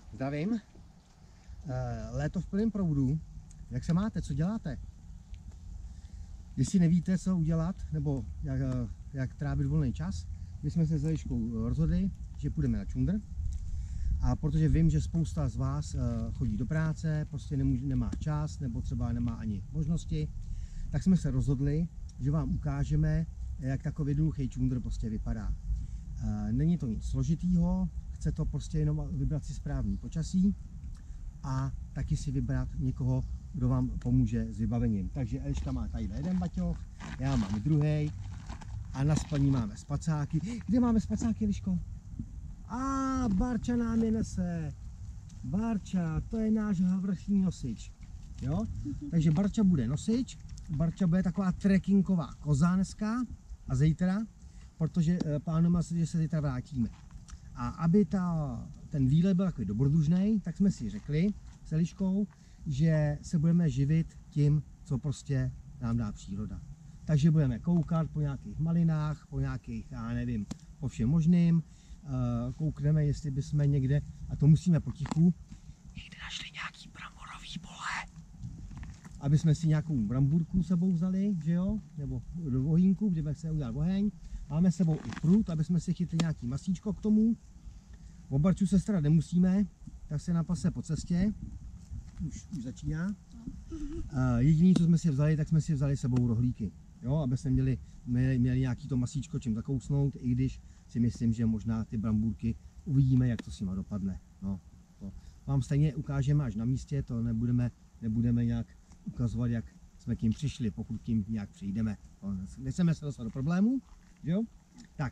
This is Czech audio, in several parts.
Zdravím. Léto v plném proudu. Jak se máte? Co děláte? Jestli nevíte, co udělat, nebo jak trávit volný čas, my jsme se s Eliškou rozhodli, že půjdeme na čundr. A protože vím, že spousta z vás chodí do práce, prostě nemá čas, nebo třeba nemá ani možnosti, tak jsme se rozhodli, že vám ukážeme, jak takový jednoduchý čundr prostě vypadá. Není to nic složitýho, chce to prostě jenom vybrat si správný počasí a taky si vybrat někoho, kdo vám pomůže s vybavením. Takže Eliška má tady jeden baťoch, já mám druhý a na spaní máme spacáky. Kde máme spacáky, Eliško? Barča nám je nese. Barča, to je náš vrchní nosič. Jo? Takže Barča bude nosič, Barča bude taková trekkingová koza dneska a zítra, protože plánujeme, že se zítra vrátíme. A aby ten výlet byl takový dobrodružný, tak jsme si řekli s Eliškou, že se budeme živit tím, co prostě nám dá příroda. Takže budeme koukat po nějakých malinách, po nějakých, já nevím, po všem možným. Koukneme, jestli bychom někde, a to musíme potichu, někde našli nějaký bramborový pole. Aby jsme si nějakou bramburku sebou vzali, že jo, nebo do ohýnku, kde se udělat oheň. Máme sebou i prut, aby jsme si chytli nějaký masíčko k tomu. O Barču se starat nemusíme, tak se napase po cestě. Už začíná. Jediné, co jsme si vzali, tak jsme si vzali sebou rohlíky. Jo, aby jsme měli nějaký to masíčko čím zakousnout, i když si myslím, že možná ty bramburky uvidíme, jak to s nima dopadne. No, to vám stejně ukážeme až na místě, to nebudeme nějak ukazovat, jak jsme k ním přišli, pokud k tím nějak přijdeme. Nechceme se dostat do problémů, jo? Tak,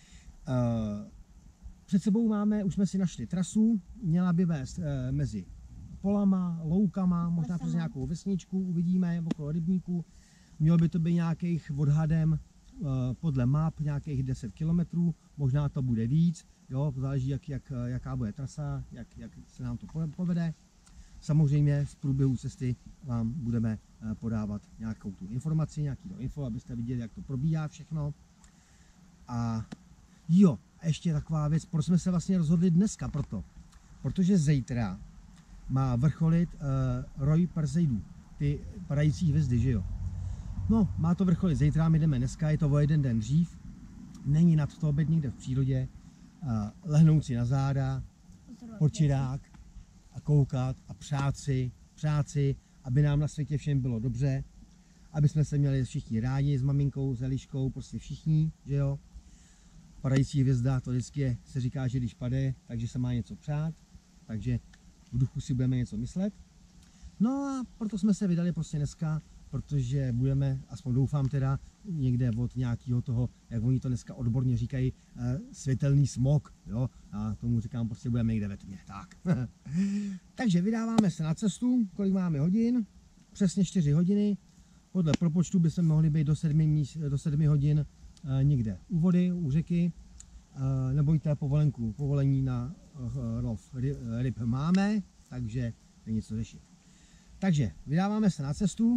před sebou máme, už jsme si našli trasu, měla by vést mezi polama, loukama, možná přes nějakou vesničku, uvidíme okolo rybníku. Mělo by to být nějakých odhadem podle map nějakých 10 km, možná to bude víc, jo, záleží jaká bude trasa, jak se nám to povede. Samozřejmě v průběhu cesty vám budeme podávat nějakou tu informaci, nějaký to info, abyste viděli, jak to probíhá všechno. A jo, ještě taková věc, proč jsme se vlastně rozhodli dneska protože zítra má vrcholit roj Perseidů, ty padající hvězdy, že jo. No, má to vrcholit zítra, my jdeme dneska, je to o jeden den dřív, není nad to oběd někde v přírodě, lehnout si na záda, počirák a koukat a přát si, aby nám na světě všem bylo dobře, aby jsme se měli všichni rádi s maminkou, s Eliškou, prostě všichni, že jo. Padající hvězda, to vždycky se říká, že když pade, takže se má něco přát, takže v duchu si budeme něco myslet. No a proto jsme se vydali prostě dneska, protože budeme, aspoň doufám teda, někde od nějakého toho, jak oni to dneska odborně říkají, světelný smog, jo, a tomu říkám, prostě budeme někde ve tmě, tak. Takže vydáváme se na cestu, kolik máme hodin, přesně 4 hodiny, podle propočtu by se mohli být do 7 hodin někde u vody, u řeky, nebojte, povolení na lov ryb máme, takže není co řešit. Takže vydáváme se na cestu.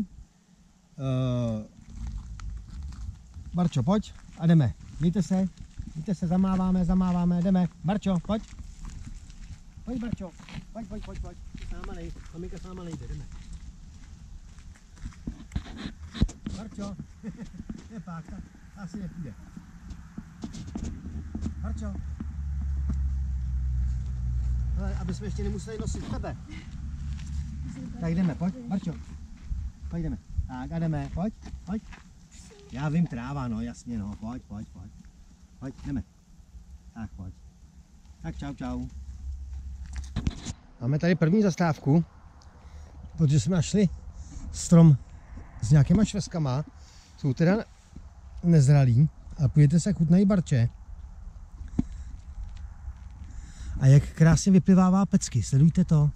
Barčo, pojď a jdeme. Mějte se, zamáváme, jdeme. Barčo, pojď. Pojď, Barčo, pojď. Maminka s náma nejde, jdeme. Barčo, je pak, ta asi nepůjde. Barčo. Ale aby jsme ještě nemuseli nosit tebe. Tak jdeme, pojď, Barčo. Pojď jdeme. Tak a jdeme, pojď. Já vím, tráva, no jasně, no, pojď. Pojď, jdeme. Tak pojď. Tak čau. Máme tady první zastávku, protože jsme našli strom s nějakýma šveskama. Jsou teda nezralí, ale půjdete se, chutnají barče. A jak krásně vyplivává pecky, sledujte to.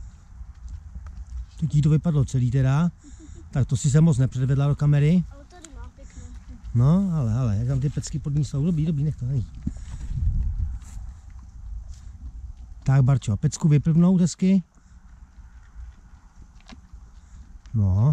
Teď to vypadlo celý teda, tak to si se moc nepředvedla do kamery. Ale tady má pěkně. No, ale, jak tam ty pecky pod ní jsou, dobrý, nech to nejít. Tak Barčo, pecku vyplivnout hezky. No.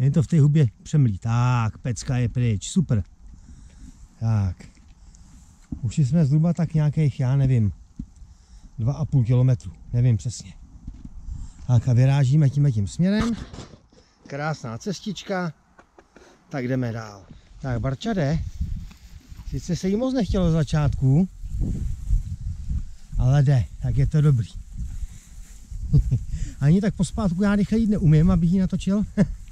Jen to v té hubě přemlí. Tak, pecka je pryč, super. Tak. Ušli jsme zhruba tak nějakých, já nevím, 2,5 kilometru, nevím přesně. Tak a vyrážíme tím směrem. Krásná cestička. Tak jdeme dál. Tak Barča jde. Sice se jí moc nechtělo z začátku, ale jde, tak je to dobrý. Ani tak pospátku já rychle jít neumím, abych ji natočil.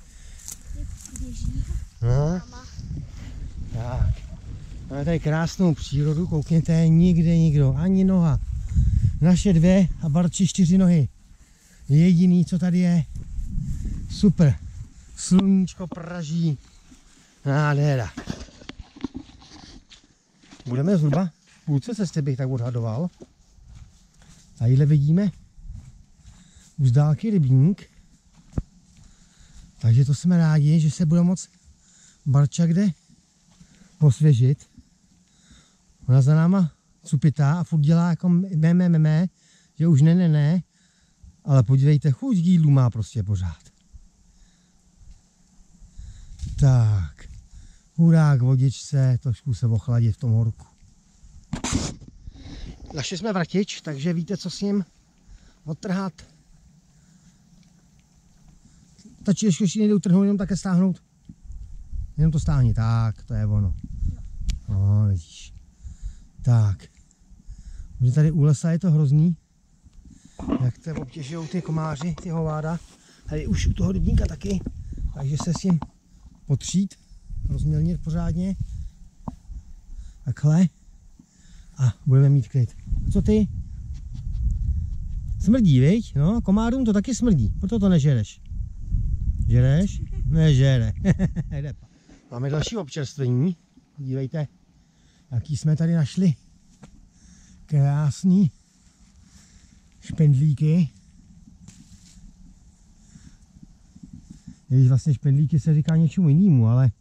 No. Tak. Máme tady krásnou přírodu, koukněte, nikde nikdo, ani noha. Naše 2 a Barči 4 nohy. Jediný, co tady je. Super. Sluníčko praží. Nádhera. Budeme zhruba v půlce cesty, bych tak odhadoval. Tadyhle vidíme už z dálky rybník. Takže to jsme rádi, že se bude moc Barča kde osvěžit. Ona za náma cupitá a furt dělá jako mé, že už ne. Ale podívejte, chuť k jídlu má prostě pořád. Tak. Hurá k vodičce, trošku se ochladit v tom horku. Našli jsme vratič, takže víte, co s ním odtrhat. Stačí, ještě nejde utrhnout, jenom také stáhnout. Jenom to stáhni, tak, to je ono. No, vidíš. Tak. Protože tady u lesa je to hrozný. Jak to obtěžují ty komáři, ty hováda. Tady už u toho rybníka taky. Takže se s tím potřít, rozmělnit pořádně. Takhle. A budeme mít klid. Co ty? Smrdí, viď? No, komárům to taky smrdí, proto to nežereš. Žereš? Nežere. Máme další občerstvení. Dívejte, jaký jsme tady našli. Krásný špendlíky. Když vlastně špendlíky se říká něčemu jinému, ale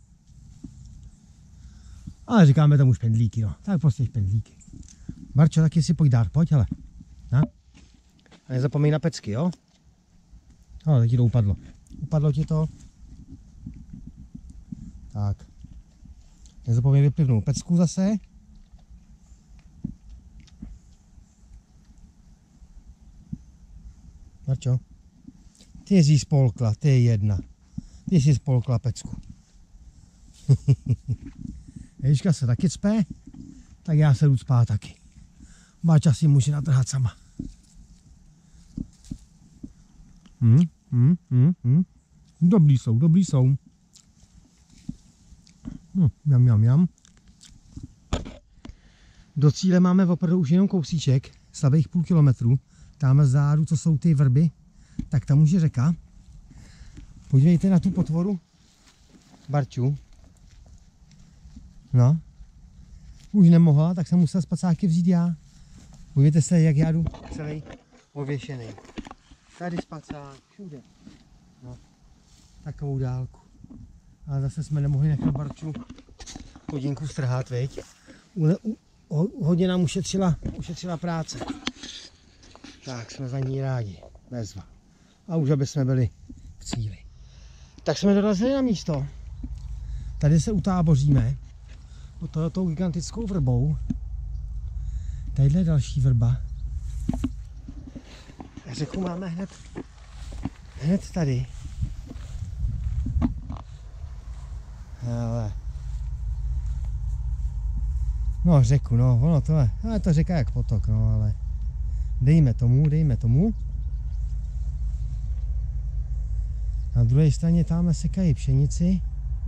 říkáme tomu špendlíky, no. Tak prostě špendlíky. Barčo, taky si pojď dát, pojď, hele. No. A nezapomeň na pecky, jo? Ale teď ti to upadlo. Upadlo ti to. Tak. Nezapomeň vyplivnout pecku zase. Barčo, ty jsi spolkla, ty je jedna. Ty jsi spolkla pecku. Ježiška se taky cpe, tak já se jdu spát taky. Barča si může natrhat sama. Dobrý jsou. Jam. Do cíle máme opravdu už jenom kousíček, slabých půl kilometru. Tam vzadu, co jsou ty vrby, tak tam už je řeka. Podívejte na tu potvoru Barču. No. Už nemohla, tak jsem musel spacáky vzít já. Podívejte se, jak já jdu celý ověšený. Tady spacák, všude. No. Takovou dálku. Ale zase jsme nemohli nechat Barču hodinku strhat, viď? Hodně nám ušetřila práce. Tak jsme za ní rádi. Bezva. A už aby jsme byli v cíli. Tak jsme dorazili na místo. Tady se utáboříme. Pod tohoto gigantickou vrbou. Tadyhle je další vrba. Řeku máme hned tady. Ale. No řeku, no, ono to je. Ale to řeka jak potok, no, ale. Dejme tomu. Na druhé straně tamhle sekají pšenici.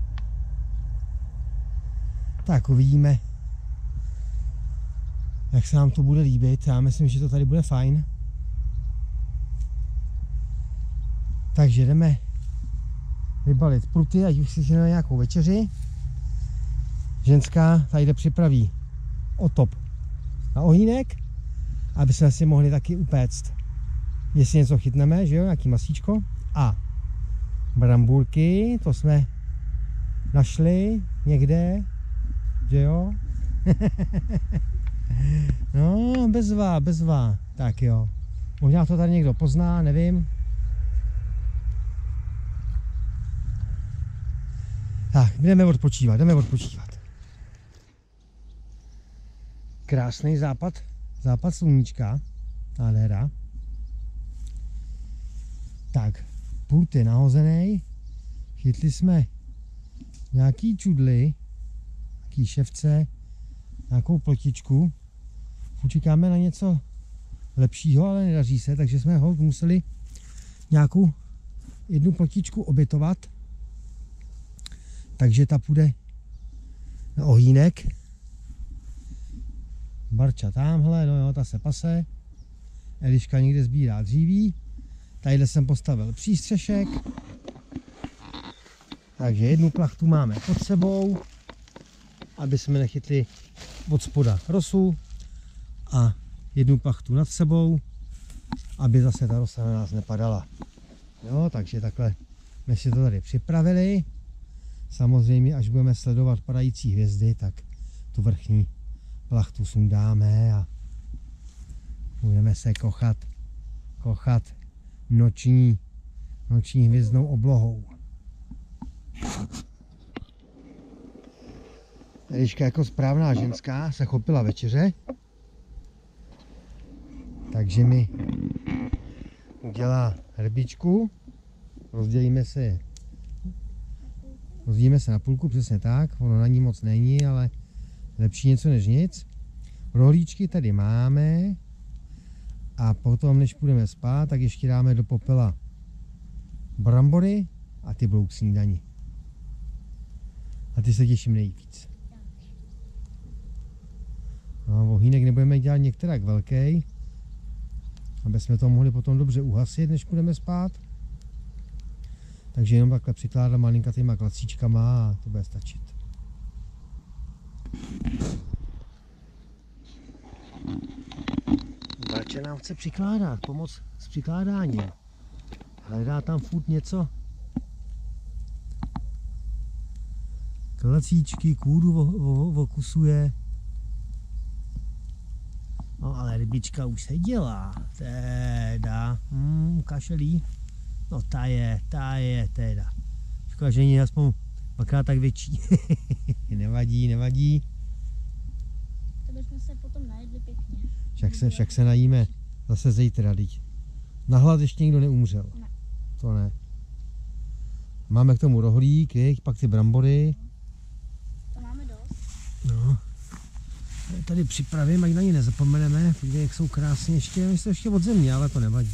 Tak uvidíme, jak se nám to bude líbit. Já myslím, že to tady bude fajn. Takže jdeme vybalit pruty, ať už si jdeme nějakou večeři. Ženská tady připraví otop na ohýnek, aby jsme si mohli taky upéct, jestli něco chytneme, že jo, nějaký masíčko. A brambůrky, to jsme našli někde, že jo. No, bezva, tak jo. Možná to tady někdo pozná, nevím. Tak, jdeme odpočívat. Krásný západ sluníčka, nádhera. Tak, pult je nahozený, chytli jsme nějaký čudly, nějaký ševce, nějakou plotičku. Čekáme na něco lepšího, ale nedaří se, takže jsme ho museli nějakou jednu plotičku obětovat. Takže ta půjde na ohýnek. Barča tamhle, no jo, ta se pase. Eliška někde sbírá dříví. Tadyhle jsem postavil přístřešek. Takže jednu plachtu máme pod sebou, aby jsme nechytli od spoda rosu. A jednu plachtu nad sebou, aby zase ta rosa na nás nepadala. Jo, takže takhle jsme si to tady připravili. Samozřejmě, až budeme sledovat padající hvězdy, tak tu vrchní plachtu sundáme a budeme se kochat noční hvězdnou oblohou. Eliška jako správná ženská se chopila večeře, takže mi udělá rybičku, rozdělíme se na půlku, přesně tak, ono na ní moc není, ale lepší něco než nic. Rohlíčky tady máme a potom, než půjdeme spát, tak ještě dáme do popela brambory a ty budou k snídani. A ty se těším nejvíc. No, ohýnek nebudeme dělat některak velký, aby jsme to mohli potom dobře uhasit, než půjdeme spát. Takže jenom takhle přikládám malinkatýma klacíčkama a to bude stačit. Barča nám chce přikládat, pomoc s přikládáním. Hledá tam furt něco. Klacíčky, kůru okusuje. No ale rybička už se dělá. Teda, kašelí. No ta je teda. Škoda, že není aspoň dvakrát tak větší. Nevadí. To bychom se potom najedli pěkně. Však se najíme zase zítra, teď. Na hlad ještě nikdo neumřel. Ne. To ne. Máme k tomu rohlík, pak ty brambory. To máme dost. No. Tady připravím, ať na ně nezapomeneme. Podívej, jak jsou krásně ještě. Oni jsou ještě od země, ale to nevadí.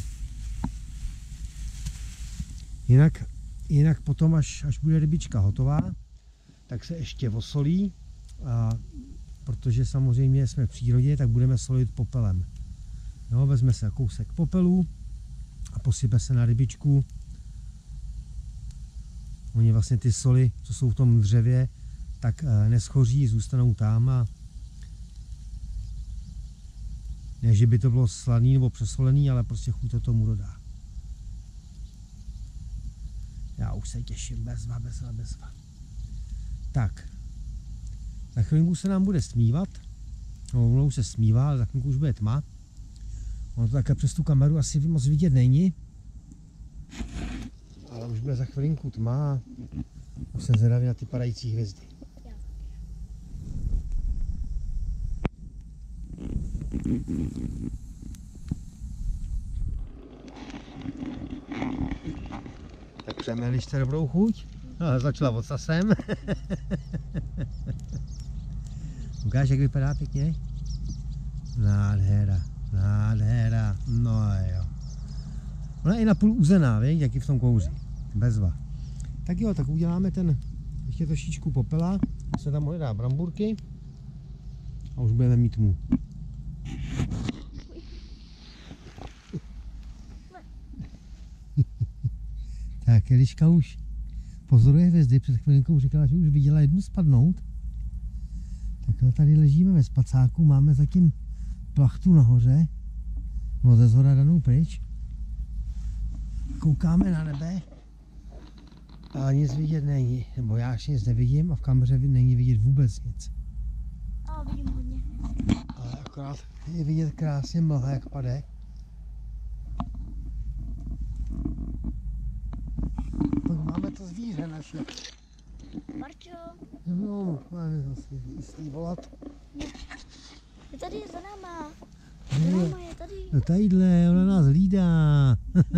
Jinak potom, až bude rybička hotová, tak se ještě osolí. A protože samozřejmě jsme v přírodě, tak budeme solit popelem. No, vezme se kousek popelu a posype se na rybičku. Oni vlastně ty soli, co jsou v tom dřevě, tak neschoří, zůstanou tam a ne, že by to bylo slaný nebo přesolený, ale prostě chuť to tomu dodá. Já už se těším, bezva. Tak, za chvilinku se nám bude stmívat. No, už se smívá, ale za chvilinku už bude tma. Ono to také přes tu kameru asi moc vidět není. Ale už bude za chvilinku tma a už jsem zvědavý na ty padající hvězdy. Tak přejeme Elišce dobrou chuť. No, začala ocasem. Ukáž, jak vypadá pěkně? Nádhera. No jo. Ona je i napůl uzená, víš, jak je v tom kouři. Bezva. Tak jo, tak uděláme ještě trošičku popela. Se tam mohli dát bramburky. A už budeme mít tmu. Tak, Eliška už pozoruje hvězdy, před chvilinkou říkala, že už viděla jednu spadnout. Takhle tady ležíme ve spacáku, máme zatím plachtu nahoře, no ze zhora danou pryč. Koukáme na nebe, ale nic vidět není, nebo já až nic nevidím a v kameře není vidět vůbec nic. Ale vidím hodně. Ale akorát je vidět krásně mlha, jak pade. Máme to zvíře naše. Marčo, No, máme zase jistý volat. je tady za náma. Za Ne, náma je tady. no tadyhle, ona nás hlídá.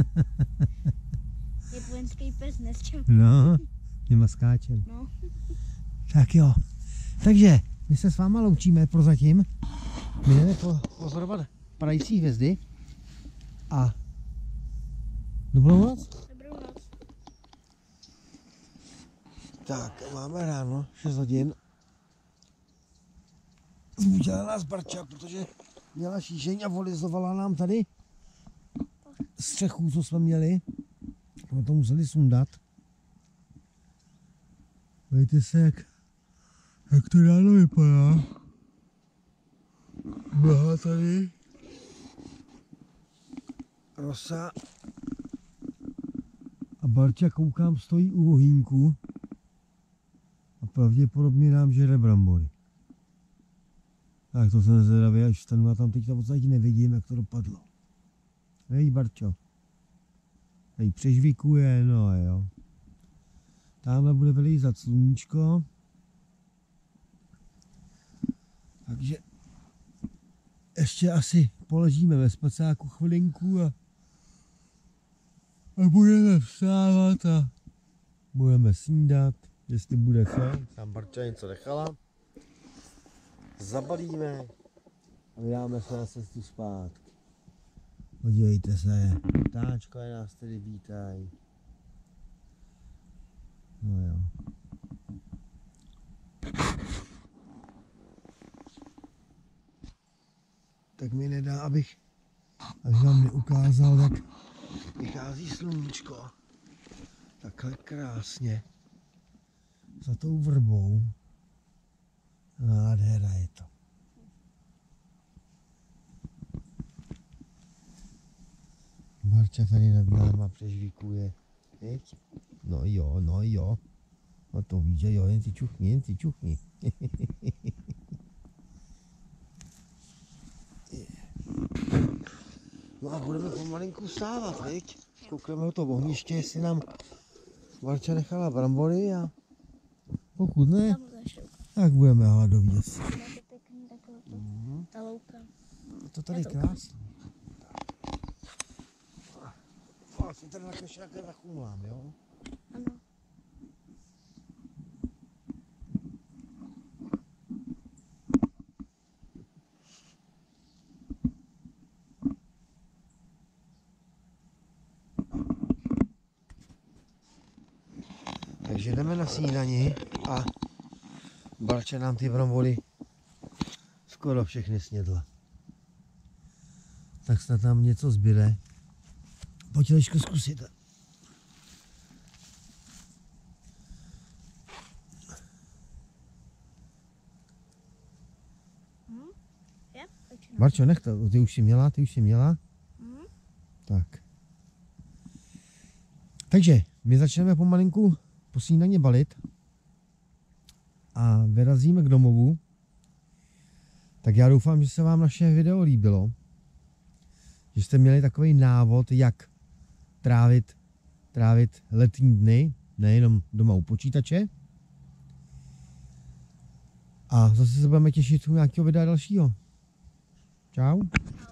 Je vojenský pes, nesčem. No, těma skáčem. No. Tak jo. Takže, my se s váma loučíme prozatím. My jdeme pozorovat padající hvězdy. A dobrou noc. Dobrou noc. Tak, máme ráno, 6 hodin. Zbudila nás Barča, protože měla šíšeň a volizovala nám tady střechu, co jsme měli. Jsme to museli sundat. Dejte se, jak to ráno vypadá. Mlha tady. Rosa. A Barča, koukám, stojí u ohýnku. A pravděpodobně nám žere brambory. Tak to jsem zvědavý, až vstanu a tam teď v podstatě nevidím, jak to dopadlo. Hej, Barčo. Hej, přežvíkuje, no jo. Tamhle bude vylízat sluníčko. Takže ještě asi poležíme ve spacáku chvilinku a budeme vstávat a budeme snídat, jestli bude co. Tam Barča něco nechala. Zabalíme a vydáme se na cestu zpátky. Podívejte se, ptáčkové nás tady vítají. No jo. Tak mi nedá, abych vám neukázal, jak vychází sluníčko. Takhle krásně. Za tou vrbou. Nádhera je to. Barča tady nad náma přežvíkuje. Viď? No jo, no jo. No to víš, že jo, jen si čuchni. No a budeme pomalinku vstávat, viď? Koukneme do toho ohniště, jestli nám Barča nechala brambory a pokud ne, tak budeme hladoví asi. Máte pěkný takové ta louka. Je to tady krásné. Asi tady na kešáke zachumlám, jo? Ano. Takže jdeme na snídani a Barča nám ty brambory skoro všechny snědla. Tak snad tam něco zbyde. Pojď, Liško, zkusit. Je? Barčo, nech to, ty už jsi měla? Tak. Takže my začneme pomalinku po snídaně balit a vyrazíme k domovu. Tak já doufám, že se vám naše video líbilo. Že jste měli takový návod, jak trávit letní dny, nejenom doma u počítače. A zase se budeme těšit u nějakého videa dalšího. Čau.